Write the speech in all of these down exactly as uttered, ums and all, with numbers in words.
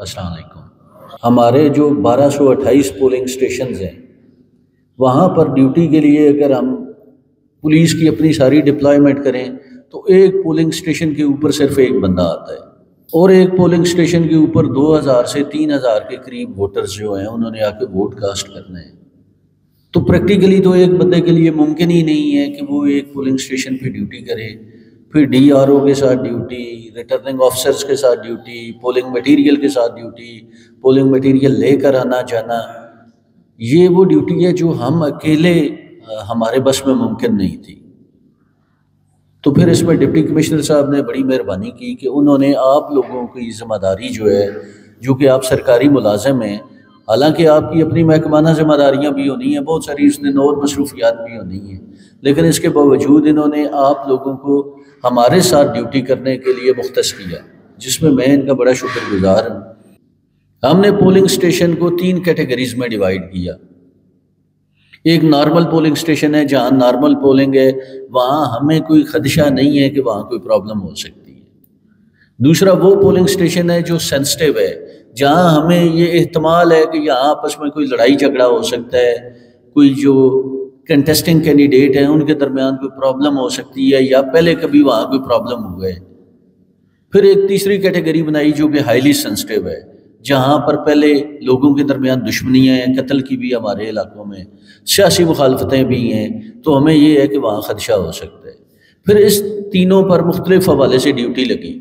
السلام علیکم۔ ہمارے جو بارہ سو اٹھائیس پولنگ اسٹیشنز ہیں وہاں پر ڈیوٹی کے لیے اگر ہم پولیس کی اپنی ساری ڈپلائمنٹ کریں تو ایک پولنگ اسٹیشن کے اوپر صرف ایک بندہ آتا ہے، اور ایک پولنگ اسٹیشن کے اوپر دو ہزار سے تین ہزار کے قریب ووٹرز جو ہیں انہوں نے آ کے ووٹ کاسٹ کرنا ہے۔ تو پریکٹیکلی تو ایک بندے کے لیے ممکن ہی نہیں ہے کہ وہ ایک پولنگ اسٹیشن پہ ڈیوٹی کرے، پھر ڈی آر او کے ساتھ ڈیوٹی، ریٹرننگ آفیسرز کے ساتھ ڈیوٹی، پولنگ مٹیریل کے ساتھ ڈیوٹی، پولنگ مٹیریل لے کر آنا جانا۔ یہ وہ ڈیوٹی ہے جو ہم اکیلے ہمارے بس میں ممکن نہیں تھی۔ تو پھر اس میں ڈپٹی کمشنر صاحب نے بڑی مہربانی کی کہ انہوں نے آپ لوگوں کی ذمہ داری جو ہے، جو کہ آپ سرکاری ملازم ہیں، حالانکہ آپ کی اپنی محکمانہ ذمہ داریاں بھی ہونی ہیں، بہت ساری اس دن اور مصروفیات بھی ہونی ہیں، لیکن اس کے باوجود انہوں نے آپ لوگوں کو ہمارے ساتھ ڈیوٹی کرنے کے لیے مختص کیا، جس میں میں ان کا بڑا شکر گزار ہوں۔ ہم نے پولنگ اسٹیشن کو تین کیٹیگریز میں ڈیوائیڈ کیا۔ ایک نارمل پولنگ اسٹیشن ہے، جہاں نارمل پولنگ ہے، وہاں ہمیں کوئی خدشہ نہیں ہے کہ وہاں کوئی پرابلم ہو سکتی ہے۔ دوسرا وہ پولنگ اسٹیشن ہے جو سینسٹیو ہے، جہاں ہمیں یہ احتمال ہے کہ یہاں آپس میں کوئی لڑائی جھگڑا ہو سکتا ہے، کوئی جو کنٹیسٹنگ کینڈیڈیٹ ہیں ان کے درمیان کوئی پرابلم ہو سکتی ہے، یا پہلے کبھی وہاں کوئی پرابلم ہوا ہے۔ پھر ایک تیسری کیٹیگری بنائی جو کہ ہائیلی سینسٹیو ہے، جہاں پر پہلے لوگوں کے درمیان دشمنیاں ہیں، قتل کی بھی ہمارے علاقوں میں، سیاسی مخالفتیں بھی ہیں، تو ہمیں یہ ہے کہ وہاں خدشہ ہو سکتا ہے۔ پھر اس تینوں پر مختلف حوالے سے ڈیوٹی لگی۔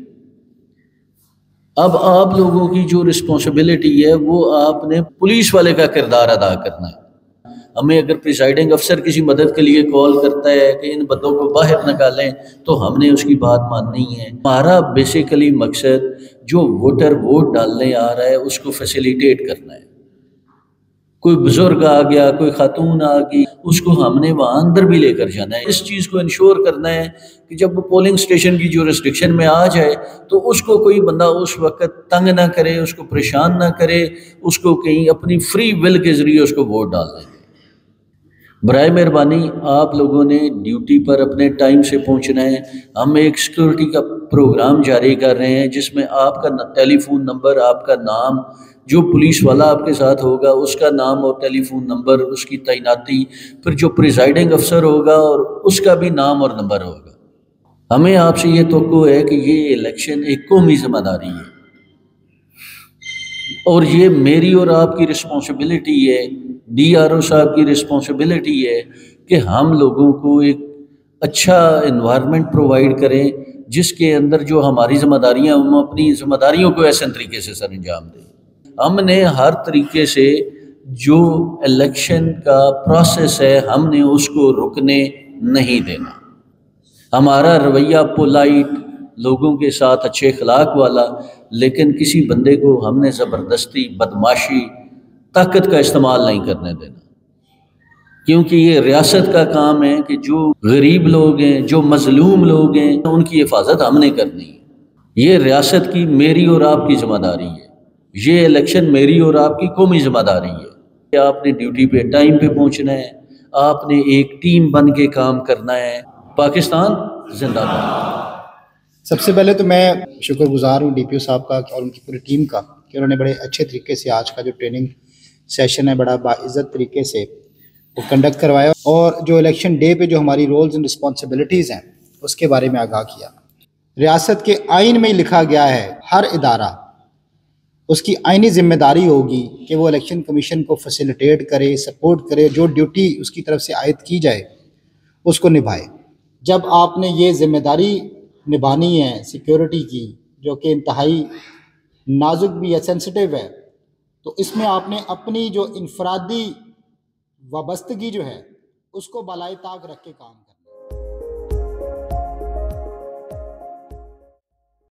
اب آپ لوگوں کی جو رسپانسبلٹی ہے وہ آپ نے پولیس والے کا کردار ادا کرنا ہے۔ ہمیں اگر پریسائڈنگ افسر کسی مدد کے لیے کال کرتا ہے کہ ان بندوں کو باہر نکالیں تو ہم نے اس کی بات ماننی ہے۔ ہمارا بیسیکلی مقصد جو ووٹر ووٹ ڈالنے آ رہا ہے اس کو فیسیلیٹیٹ کرنا ہے۔ کوئی بزرگ آ گیا، کوئی خاتون آ گئی، اس کو ہم نے وہاں اندر بھی لے کر جانا ہے۔ اس چیز کو انشور کرنا ہے کہ جب وہ پولنگ اسٹیشن کی جو ریسٹرکشن میں آ جائے تو اس کو کوئی بندہ اس وقت تنگ نہ کرے، اس کو پریشان نہ کرے، اس کو کہیں اپنی فری ول کے ذریعے اس کو ووٹ ڈال دیں۔ برائے مہربانی آپ لوگوں نے ڈیوٹی پر اپنے ٹائم سے پہنچنا ہے۔ ہم ایک سیکورٹی کا پروگرام جاری کر رہے ہیں جس میں آپ کا ٹیلی فون نمبر، آپ کا نام، جو پولیس والا آپ کے ساتھ ہوگا اس کا نام اور ٹیلی فون نمبر، اس کی تعیناتی، پھر جو پریزائڈنگ افسر ہوگا اور اس کا بھی نام اور نمبر ہوگا۔ ہمیں آپ سے یہ توقع ہے کہ یہ الیکشن ایک قومی ذمہ داری ہے، اور یہ میری اور آپ کی رسپانسبلٹی ہے، ڈی آر او صاحب کی رسپانسبلٹی ہے کہ ہم لوگوں کو ایک اچھا انوائرمنٹ پرووائڈ کریں جس کے اندر جو ہماری ذمہ داریاں ہم اپنی ذمہ داریوں کو احسن طریقے سے سر انجام دیں۔ ہم نے ہر طریقے سے جو الیکشن کا پروسیس ہے ہم نے اس کو رکنے نہیں دینا۔ ہمارا رویہ پولائٹ، لوگوں کے ساتھ اچھے اخلاق والا، لیکن کسی بندے کو ہم نے زبردستی، بدماشی، طاقت کا استعمال نہیں کرنے دینا، کیونکہ یہ ریاست کا کام ہے کہ جو غریب لوگ ہیں، جو مظلوم لوگ ہیں، ان کی حفاظت ہم نے کرنی ہے۔ یہ ریاست کی، میری اور آپ کی ذمہ داری ہے۔ یہ الیکشن میری اور آپ کی قومی ذمہ داری ہے کہ آپ نے ڈیوٹی پہ ٹائم پہ پہنچنا ہے، آپ نے ایک ٹیم بن کے کام کرنا ہے۔ پاکستان زندہ باد۔ سب سے پہلے تو میں شکر گزار ہوں ڈی پی او صاحب کا اور ان کی پوری ٹیم کا کہ انہوں نے بڑے اچھے طریقے سے آج کا جو ٹریننگ سیشن ہے بڑا باعزت طریقے سے وہ کنڈکٹ کروایا، اور جو الیکشن ڈے پہ جو ہماری رولز اینڈ رسپانسبلٹیز ہیں اس کے بارے میں آگاہ کیا۔ ریاست کے آئین میں ہی لکھا گیا ہے ہر ادارہ، اس کی آئینی ذمہ داری ہوگی کہ وہ الیکشن کمیشن کو فیسیلیٹیٹ کرے، سپورٹ کرے، جو ڈیوٹی اس کی طرف سے عائد کی جائے اس کو نبھائے۔ جب آپ نے یہ ذمہ داری نبھانی ہے سیکیورٹی کی، جو کہ انتہائی نازک بھی ہے، سینسٹیو ہے، تو اس میں آپ نے اپنی جو انفرادی وابستگی جو ہے اس کو بالائے طاق رکھ کے کام کرنا۔